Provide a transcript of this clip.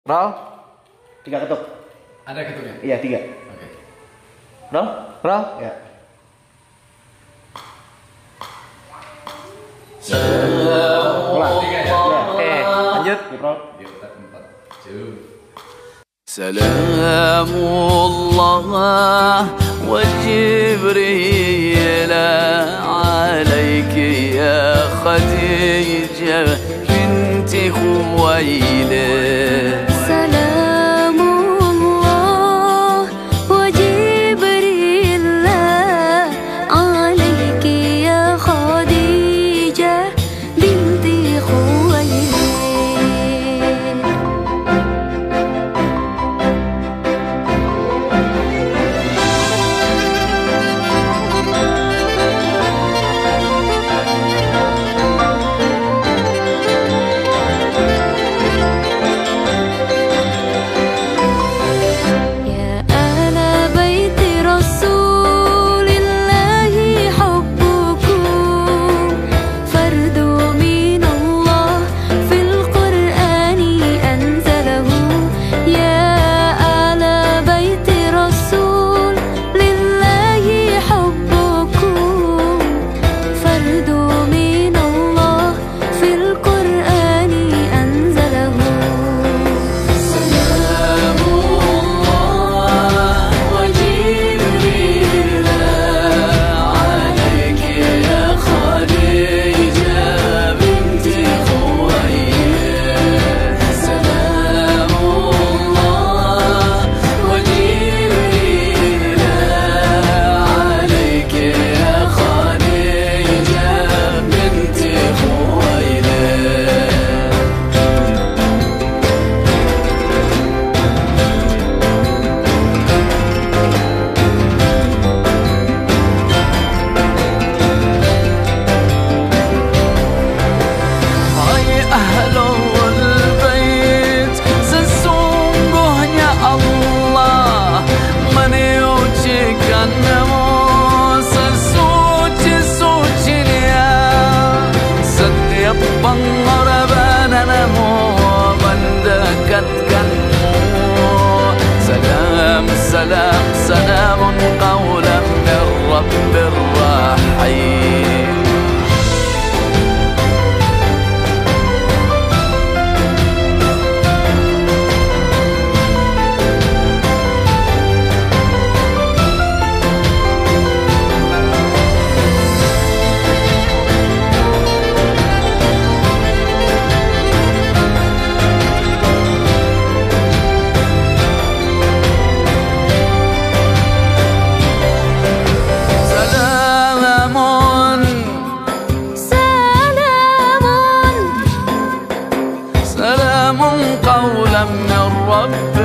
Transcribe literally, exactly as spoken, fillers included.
Roll. Tiga ketuk. Ada ketuknya? Iya, tiga. Oke. Roll. Roll. Ya. Ulang. Tiga ya? Oke, lanjut. Roll. Diutak empat. Jum. سلام الله وجبريل عليك يا خديجة بنت خويلد. سلام الله وجبريل عليك يا خديجة بنت خويلد. سلام سلام سلام قولا من رب الرحيم. قولا من رب